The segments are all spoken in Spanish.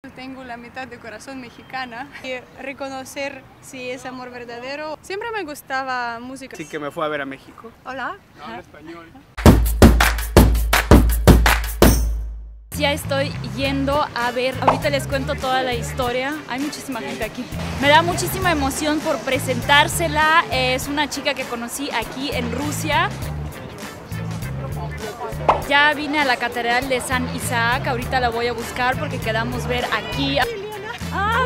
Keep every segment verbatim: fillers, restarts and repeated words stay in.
Tengo la mitad de corazón mexicana y reconocer si es amor verdadero. Siempre me gustaba música. Sí, que me fue a ver a México. Hola. No hablo español. Ya estoy yendo a ver, ahorita les cuento toda la historia, hay muchísima gente aquí. Me da muchísima emoción por presentársela, es una chica que conocí aquí en Rusia. Ya vine a la Catedral de San Isaac, ahorita la voy a buscar porque quedamos ver aquí. ¡Ah!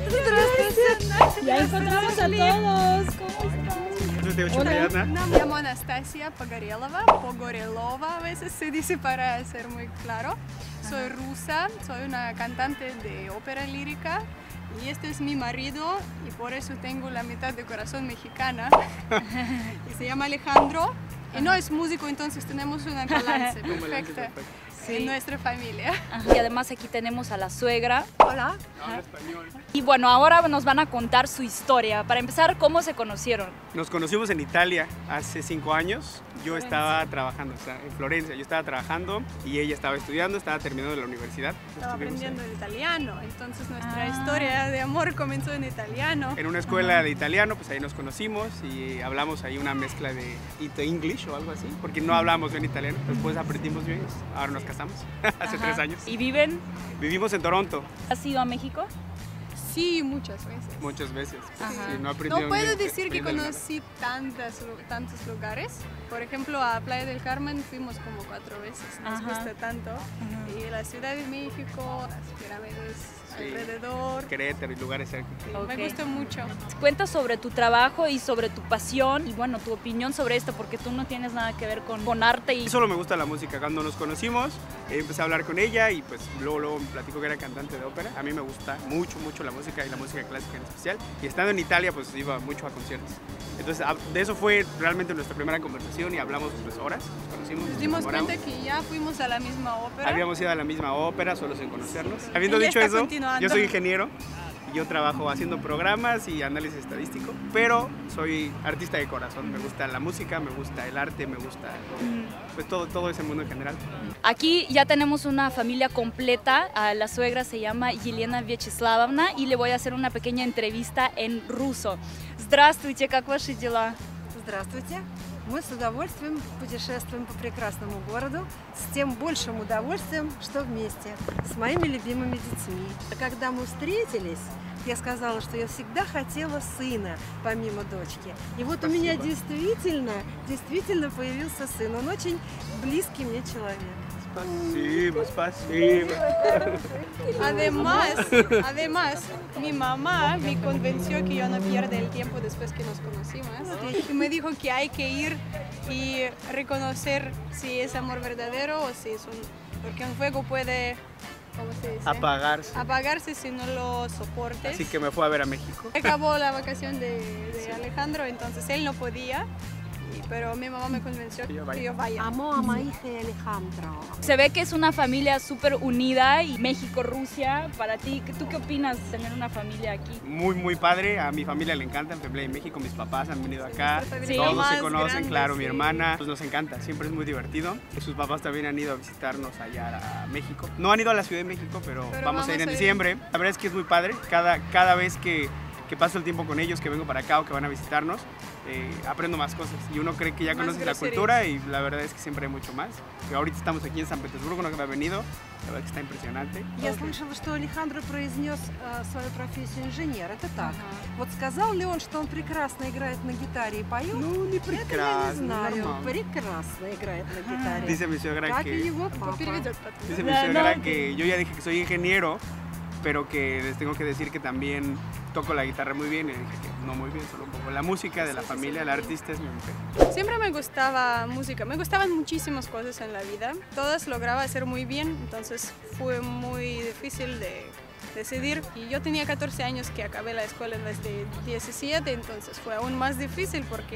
Ya encontramos a todos, ¿cómo están? Me llamo Anastasia Pogorelova, Pogorelova a veces se dice para ser muy claro. Soy rusa, soy una cantante de ópera lírica y este es mi marido y por eso tengo la mitad de corazón mexicana. Y se llama Alejandro y no es músico, entonces tenemos una balance perfecta en nuestra familia. Ajá. Y además aquí tenemos a la suegra. Hola. Habla español. Y bueno, ahora nos van a contar su historia. Para empezar, ¿cómo se conocieron? Nos conocimos en Italia hace cinco años. Yo estaba trabajando, o sea, en Florencia, yo estaba trabajando y ella estaba estudiando, estaba terminando la universidad. Estaba Estuvimos aprendiendo el italiano, entonces nuestra Ah. historia de amor comenzó en italiano. En una escuela de italiano, pues ahí nos conocimos y hablamos ahí una mezcla de Ito English o algo así, porque no hablamos bien italiano. Después aprendimos bien, ahora nos casamos hace Ajá. tres años. ¿Y viven? Vivimos en Toronto ¿Has ido a México? Sí, muchas veces. muchas veces. Ajá. Sí, no, aprendí No un puedo inglés, decir que aprendí nada. conocí tantas, tantos lugares. Por ejemplo, a Playa del Carmen fuimos como cuatro veces, nos Ajá. gusta tanto. Y la Ciudad de México, las pirámides Sí. alrededor. Querétaro y lugares cerca. Sí, Ok. Me gusta mucho. Cuenta sobre tu trabajo y sobre tu pasión y bueno, tu opinión sobre esto, porque tú no tienes nada que ver con, con arte y... Y solo me gusta la música. Cuando nos conocimos, eh, empecé a hablar con ella y pues luego, luego me platicó que era cantante de ópera. A mí me gusta mucho, mucho la música y la música clásica en especial. Y estando en Italia, pues iba mucho a conciertos. Entonces, a- de eso fue realmente nuestra primera conversación y hablamos pues horas. Nos conocimos, Nos nos dimos enamoramos. cuenta que ya fuimos a la misma ópera. Habíamos ido a la misma ópera, solo sin conocernos. Habiendo Ella dicho está eso, continuando. yo soy ingeniero. y Yo trabajo haciendo programas y análisis estadístico, pero soy artista de corazón. Me gusta la música, me gusta el arte, me gusta pues todo, todo ese mundo en general. Aquí ya tenemos una familia completa, a la suegra se llama Елена Вячеславовна y le voy a hacer una pequeña entrevista en ruso. Здравствуйте, как ваши дела? Здравствуйте! Мы с удовольствием путешествуем по прекрасному городу, с тем большим удовольствием, что вместе, с моими любимыми детьми. Когда мы встретились, я сказала, что я всегда хотела сына, помимо дочки. И вот Спасибо. у меня действительно, действительно появился сын. Он очень близкий мне человек. Спасибо, спасибо. Además, además, mi mamá me convenció que yo no pierda el tiempo después que nos conocimos. Y me dijo que hay que ir y reconocer si es amor verdadero o si es un... Porque un fuego puede, ¿cómo se dice? Apagarse. Apagarse si no lo soportes. Así que me fue a ver a México. Acabó la vacación de, de Alejandro, entonces él no podía, y- pero mi mamá me convenció Que yo que vaya. yo vaya. Amo a моих и Алехандро. Se ve que es una familia súper unida y México-Rusia. Para ti, ¿tú qué opinas de tener una familia aquí? Muy, muy padre. A mi familia le encanta en Playa de México. Mis papás han venido acá. nuestra familia Todos más se conocen, grande, claro. Mi sí. hermana, pues nos encanta. Siempre es muy divertido. Sus papás también han ido a visitarnos allá a México. No han ido a la Ciudad de México, pero, Pero vamos a ir vamos en a ir. diciembre. La verdad es que es muy padre. Cada, cada vez que, que paso el tiempo con ellos, que vengo para acá o que van a visitarnos, eh, aprendo más cosas. Y uno cree que ya Más conoce la groserías. cultura y la verdad es que siempre hay mucho más. Y ahorita estamos aquí en San Petersburgo, no que me ha venido. La verdad que está impresionante. Я слышала, что Алехандро произнес э, свою профессию инженер. Это так. Вот сказал ли он, что он прекрасно играет на гитаре и поет? No, ni Это я не прекрасно, знаю. нормально. Прекрасно играет на гитаре. Dice mi suegra Как и que... его папа. Переведет потом. Dice mi No, suegra no, que yo ya dije que soy ingeniero, pero que les tengo que decir que también toco la guitarra muy bien. Y dije que no muy bien, solo un poco. La música de la Sí, sí, familia, sí. el artista es mi mujer. Siempre me gustaba música, me gustaban muchísimas cosas en la vida, todas lograba hacer muy bien, entonces fue muy difícil de decidir. Y yo tenía catorce años que acabé la escuela en vez de diecisiete, entonces fue aún más difícil porque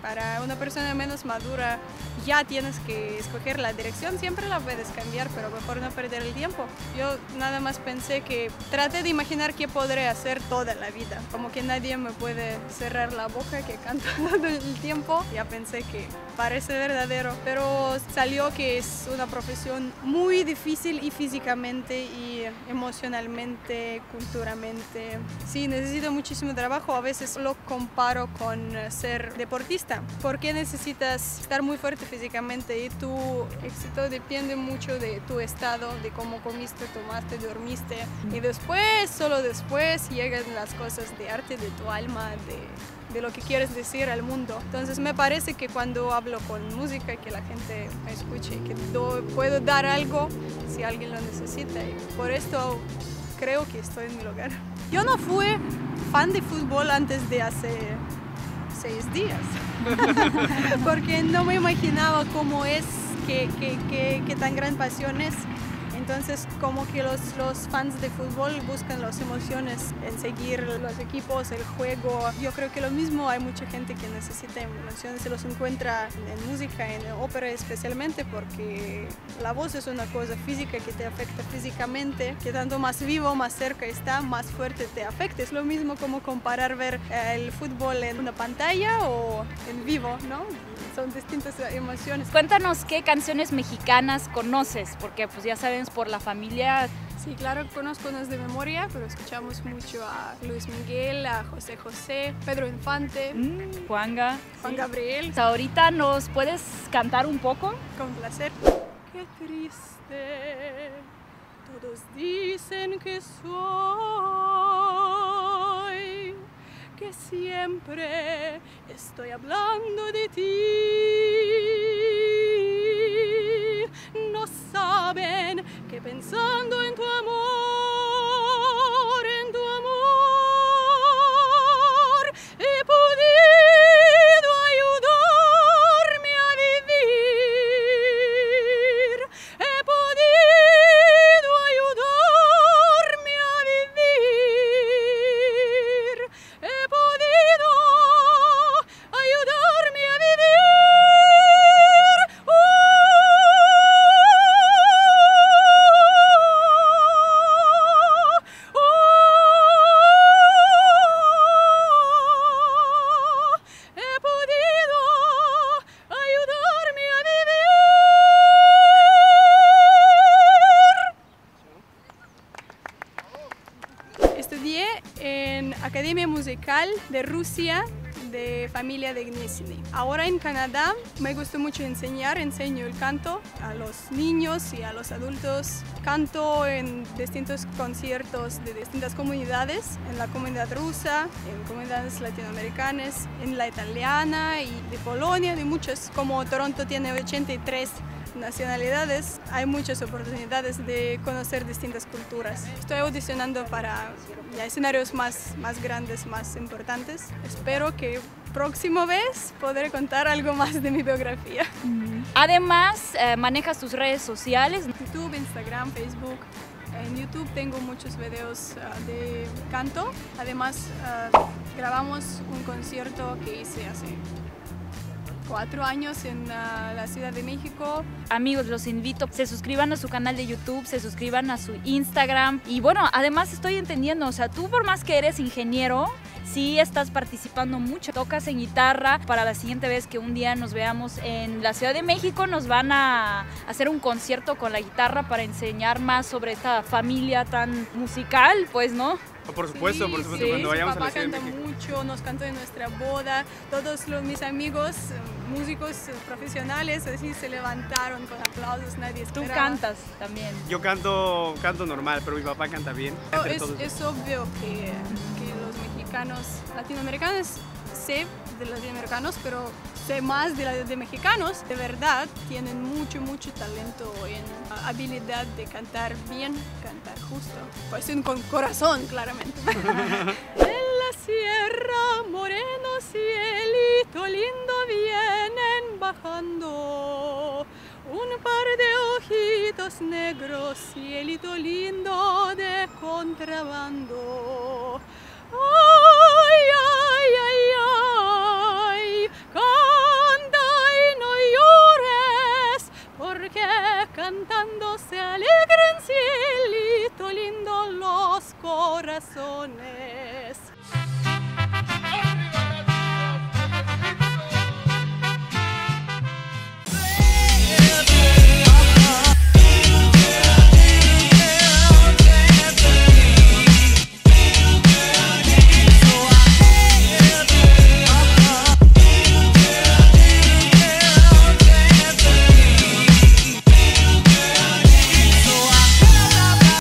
Para una persona menos madura ya tienes que escoger la dirección, siempre la puedes cambiar, pero mejor no perder el tiempo. Yo nada más pensé que traté de imaginar qué podré hacer toda la vida, como que nadie me puede cerrar la boca que canto todo el tiempo. Ya pensé que parece verdadero, pero salió que es una profesión muy difícil y físicamente y emocionalmente, culturalmente. Sí, necesito muchísimo trabajo, a veces lo comparo con ser deportista, porque necesitas estar muy fuerte físicamente y tu éxito depende mucho de tu estado, de cómo comiste, tomaste, dormiste y después, solo después llegan las cosas de arte, de tu alma, de, de lo que quieres decir al mundo. Entonces me parece que cuando hablo con música, que la gente me escuche, que do, puedo dar algo si alguien lo necesita y por esto creo que estoy en mi lugar. Yo no fui fan de fútbol antes de hace seis días, porque no me imaginaba cómo es, qué, qué, qué, qué tan gran pasión es. Entonces, como que los, los fans de fútbol buscan las emociones en seguir los equipos, el juego. Yo creo que lo mismo, hay mucha gente que necesita emociones, se los encuentra en música, en ópera especialmente, porque la voz es una cosa física que te afecta físicamente, que tanto más vivo, más cerca está, más fuerte te afecta. Es lo mismo como comparar ver el fútbol en una pantalla o en vivo, ¿no? Son distintas emociones. Cuéntanos qué canciones mexicanas conoces, porque pues ya sabemos por la familia. Sí, claro, conozco unas de memoria, pero escuchamos mucho a Luis Miguel, a José José, Pedro Infante, Mm, Juanga. Juan Gabriel. Hasta ahorita nos puedes cantar un poco. Con placer. Qué triste, todos dicen que soy, que siempre estoy hablando de ti. No saben que pensando en tu amor, en tu amor, he podido ayudarme a vivir. He podido ayudarme a vivir. He podido ayudarme a vivir. Estudié en Academia Musical de Rusia, de familia de Gnesini. Ahora en Canadá me gusta mucho enseñar, enseño el canto a los niños y a los adultos. Canto en distintos conciertos de distintas comunidades, en la comunidad rusa, en comunidades latinoamericanas, en la italiana y de Polonia, de muchas. Como Toronto tiene ochenta y tres nacionalidades, hay muchas oportunidades de conocer distintas culturas. Estoy audicionando para ya escenarios más, más grandes, más importantes. Espero que próxima vez podré contar algo más de mi biografía. Además, eh, manejas tus redes sociales. YouTube, Instagram, Facebook. En YouTube tengo muchos videos uh, de canto. Además, uh, grabamos un concierto que hice hace cuatro años en uh, la Ciudad de México. Amigos, los invito, se suscriban a su canal de YouTube, se suscriban a su Instagram. Y bueno, además estoy entendiendo, o sea, tú por más que eres ingeniero, sí estás participando mucho, tocas en guitarra. Para la siguiente vez que un día nos veamos en la Ciudad de México, nos van a hacer un concierto con la guitarra para enseñar más sobre esta familia tan musical, pues, ¿no? Por supuesto, Sí, por supuesto, sí, cuando su vayamos a papá la Ciudad de canta México. mucho, nos cantó en nuestra boda. Todos los, mis amigos, eh, músicos eh, profesionales, así se levantaron con aplausos, nadie Tú esperaba. cantas también. Yo canto, canto normal, pero mi papá canta bien. Entre Es, todos. es obvio que, que los mexicanos, latinoamericanos, sé de latinoamericanos, pero sé más de, la, de mexicanos, de verdad, tienen mucho, mucho talento en uh, habilidad de cantar bien, cantar justo, pues con corazón, claramente. En la sierra, moreno cielito lindo, vienen bajando un par de ojitos negros, cielito lindo de contrabando. Ay, ay, ay, ay, cantando se alegran cielito lindo los corazones.